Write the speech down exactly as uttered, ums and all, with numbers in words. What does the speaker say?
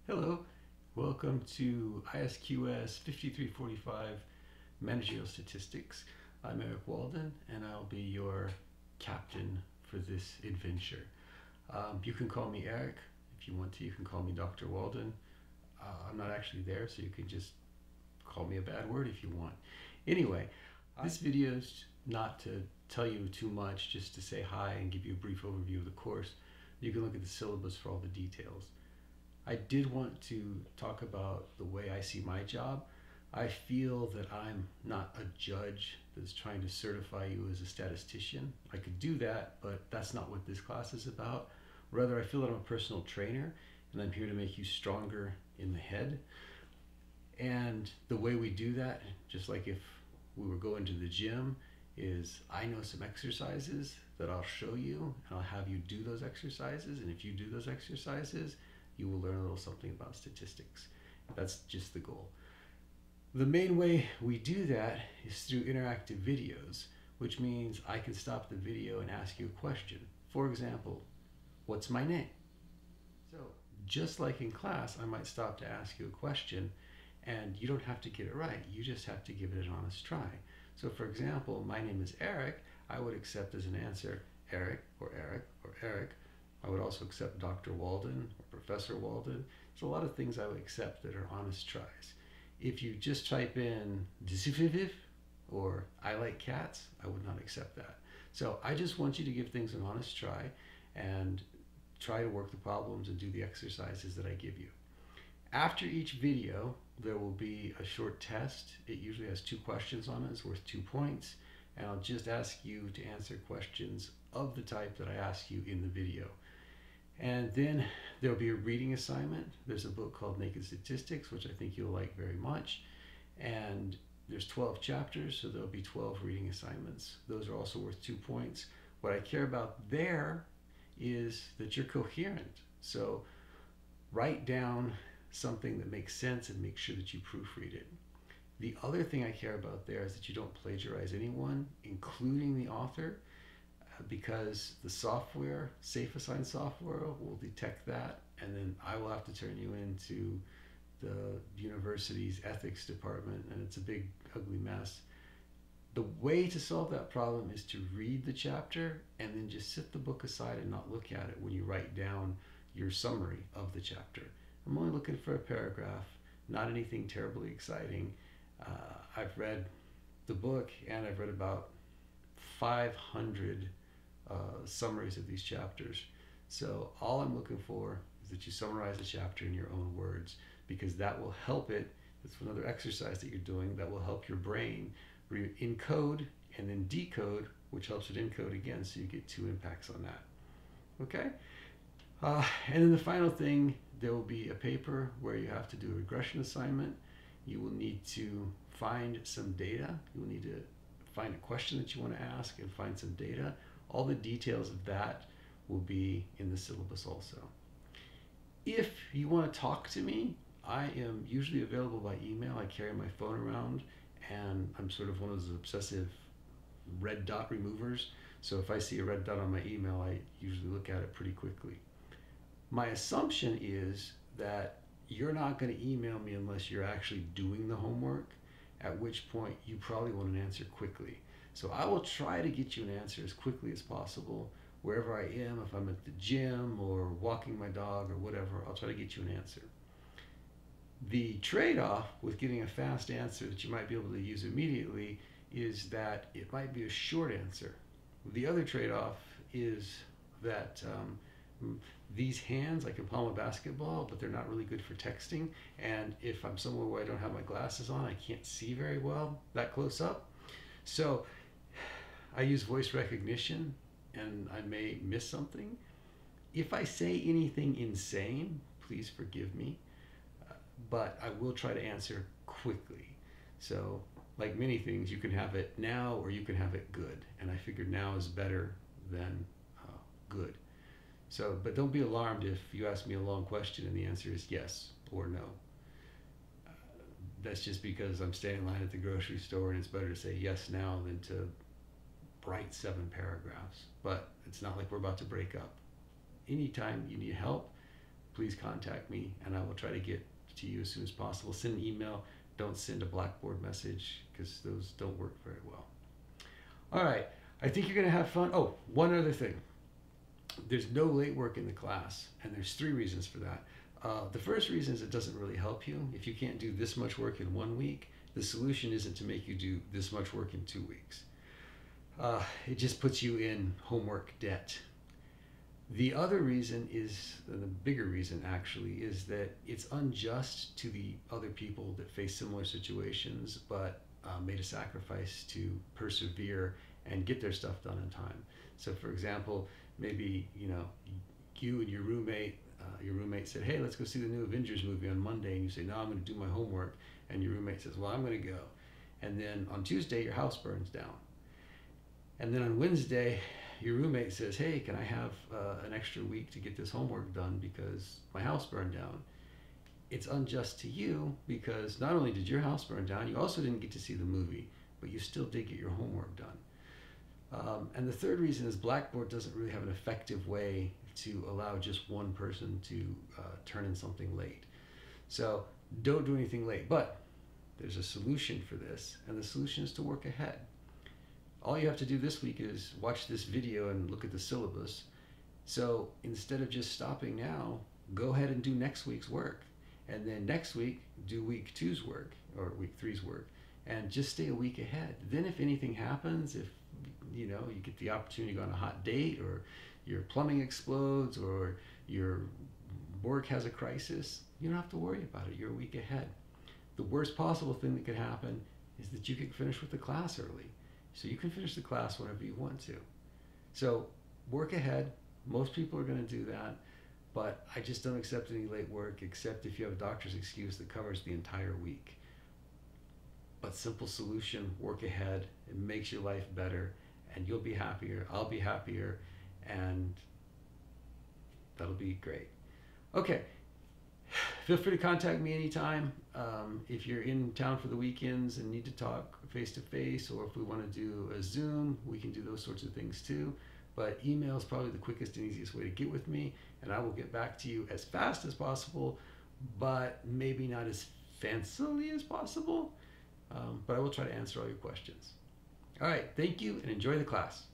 Hello, welcome to I S Q S fifty-three forty-five Managerial Statistics. I'm Eric Walden and I'll be your captain for this adventure. Um, you can call me Eric. If you want to, you can call me Doctor Walden. Uh, I'm not actually there, so you can just call me a bad word if you want. Anyway, this video is not to tell you too much, just to say hi and give you a brief overview of the course. You can look at the syllabus for all the details. I did want to talk about the way I see my job. I feel that I'm not a judge that's trying to certify you as a statistician. I could do that, but that's not what this class is about. Rather, I feel that I'm a personal trainer and I'm here to make you stronger in the head. And the way we do that, just like if we were going to the gym, is I know some exercises that I'll show you and I'll have you do those exercises. And if you do those exercises, you will learn a little something about statistics. That's just the goal. The main way we do that is through interactive videos, which means I can stop the video and ask you a question. For example, what's my name? So just like in class, I might stop to ask you a question and you don't have to get it right. You just have to give it an honest try. So for example, my name is Eric. I would accept as an answer Eric or Eric or Eric. I would also accept Doctor Walden or Professor Walden. There's a lot of things I would accept that are honest tries. If you just type in or I like cats, I would not accept that. So I just want you to give things an honest try and try to work the problems and do the exercises that I give you. After each video, there will be a short test. It usually has two questions on it. It's worth two points. And I'll just ask you to answer questions of the type that I ask you in the video. And then there'll be a reading assignment. There's a book called Naked Statistics, which I think you'll like very much. And there's twelve chapters, so there'll be twelve reading assignments. Those are also worth two points. What I care about there is that you're coherent. So write down something that makes sense and make sure that you proofread it. The other thing I care about there is that you don't plagiarize anyone, including the author, because the software, SafeAssign software, will detect that, and then I will have to turn you into the university's ethics department, and it's a big, ugly mess. The way to solve that problem is to read the chapter and then just set the book aside and not look at it when you write down your summary of the chapter. I'm only looking for a paragraph, not anything terribly exciting. Uh, I've read the book and I've read about five hundred uh, summaries of these chapters. So all I'm looking for is that you summarize the chapter in your own words, because that will help it. It's another exercise that you're doing that will help your brain re- encode and then decode, which helps it encode again, so you get two impacts on that. Okay? Uh, and then the final thing, there will be a paper where you have to do a regression assignment. You will need to find some data. You will need to find a question that you want to ask and find some data. All the details of that will be in the syllabus also. If you want to talk to me, I am usually available by email. I carry my phone around and I'm sort of one of those obsessive red dot removers. So if I see a red dot on my email, I usually look at it pretty quickly. My assumption is that you're not going to email me unless you're actually doing the homework, at which point you probably want an answer quickly. So I will try to get you an answer as quickly as possible. Wherever I am, if I'm at the gym or walking my dog or whatever, I'll try to get you an answer. The trade-off with getting a fast answer that you might be able to use immediately is that it might be a short answer. The other trade-off is that um, these hands, I can palm a basketball, but they're not really good for texting. And if I'm somewhere where I don't have my glasses on, I can't see very well that close up. So I use voice recognition and I may miss something. If I say anything insane, please forgive me, uh, but I will try to answer quickly. So like many things, you can have it now or you can have it good. And I figured now is better than uh, good. So, but don't be alarmed if you ask me a long question and the answer is yes or no. Uh, that's just because I'm standing in line at the grocery store and it's better to say yes now than to write seven paragraphs. But it's not like we're about to break up. Anytime you need help, please contact me and I will try to get to you as soon as possible. Send an email. Don't send a Blackboard message because those don't work very well. All right. I think you're going to have fun. Oh, one other thing. There's no late work in the class, and there's three reasons for that. Uh, the first reason is it doesn't really help you. If you can't do this much work in one week, the solution isn't to make you do this much work in two weeks. Uh, it just puts you in homework debt. The other reason is, the bigger reason actually, is that it's unjust to the other people that face similar situations but uh, made a sacrifice to persevere and get their stuff done in time. So for example, maybe, you know, you and your roommate, uh, your roommate said, hey, let's go see the new Avengers movie on Monday, and you say, no, I'm going to do my homework, and your roommate says, well, I'm going to go. And then on Tuesday, your house burns down. And then on Wednesday, your roommate says, hey, can I have uh, an extra week to get this homework done because my house burned down? It's unjust to you because not only did your house burn down, you also didn't get to see the movie, but you still did get your homework done. Um, and the third reason is Blackboard doesn't really have an effective way to allow just one person to uh, turn in something late. So don't do anything late. But there's a solution for this, and the solution is to work ahead. All you have to do this week is watch this video and look at the syllabus. So instead of just stopping now, go ahead and do next week's work. And then next week, do week two's work, or week three's work, and just stay a week ahead. Then if anything happens, if you know, you get the opportunity to go on a hot date, or your plumbing explodes, or your work has a crisis, you don't have to worry about it. You're a week ahead. The worst possible thing that could happen is that you can finish with the class early. So you can finish the class whenever you want to. So work ahead. Most people are going to do that, but I just don't accept any late work except if you have a doctor's excuse that covers the entire week. But simple solution, work ahead. It makes your life better, and you'll be happier. I'll be happier, and that'll be great. Okay. Feel free to contact me anytime. Um, if you're in town for the weekends and need to talk face-to-face, or if we want to do a Zoom, we can do those sorts of things too. But email is probably the quickest and easiest way to get with me, and I will get back to you as fast as possible, but maybe not as fancily as possible. Um, but I will try to answer all your questions. All right, thank you, and enjoy the class.